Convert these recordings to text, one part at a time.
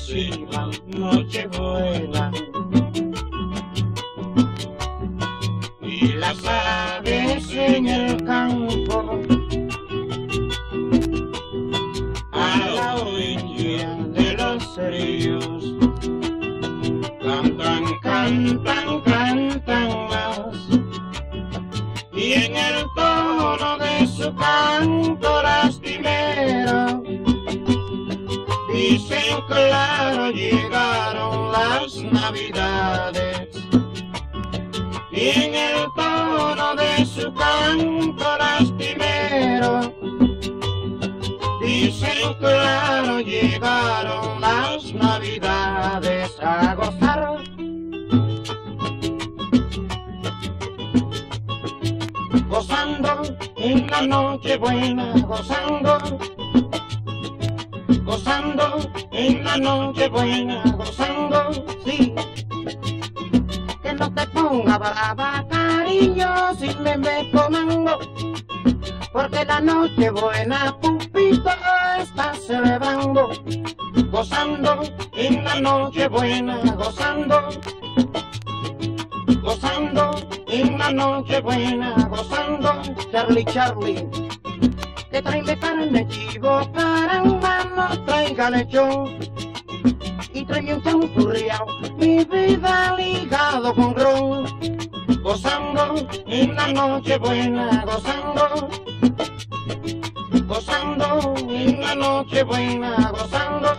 próxima Nochebuena. Y las aves en el campo, a la orilla de los ríos, cantan, cantan, cantan más. Y en el tono de su canto lastimero dicen claro, llegaron las Navidades. Y en el tono de su canto lastimero dicen claro, llegaron las Navidades. A gozar, gozando en la Nochebuena, gozando, gozando en la Nochebuena, gozando, sí. Que no te ponga brava, cariño, si me ve tomando, porque la Nochebuena, pupito, está celebrando. Gozando en la Nochebuena, gozando, gozando en la Nochebuena, gozando. Charlie, Charlie, que tráeme carne chivo, caramba, no traiga lechón. Y tráeme un champurriao, mi vida ligado con ron. Gozando en la Nochebuena, gozando, gozando en la Nochebuena, gozando.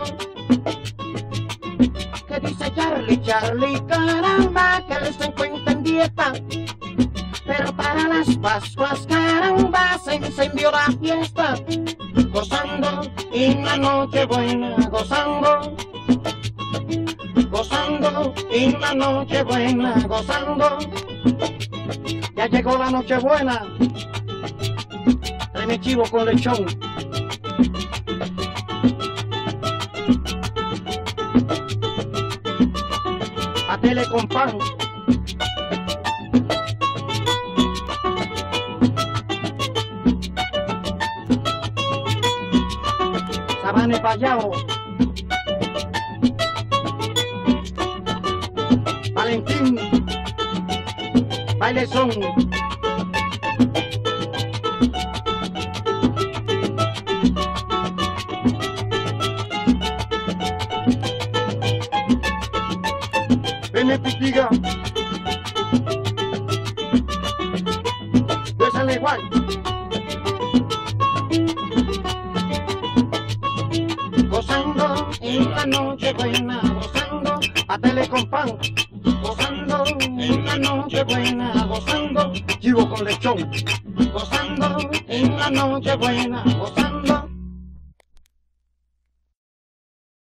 Que dice Charlie, Charlie, caramba, que les encuentra en dieta, pero para las Pascuas, caramba, se incendió la fiesta. Gozando en la Nochebuena, gozando, gozando en la Nochebuena, gozando. Ya llegó la Nochebuena, tráeme chivo con lechón. Atele con pan. Sabane Payao. Valentín. Baile son. Vene Pitiga, bésale igual. Gozando en la Nochebuena, gozando, atele con pan. Gozando en la Nochebuena, gozando, chivo con lechón. Gozando en la Nochebuena, gozando.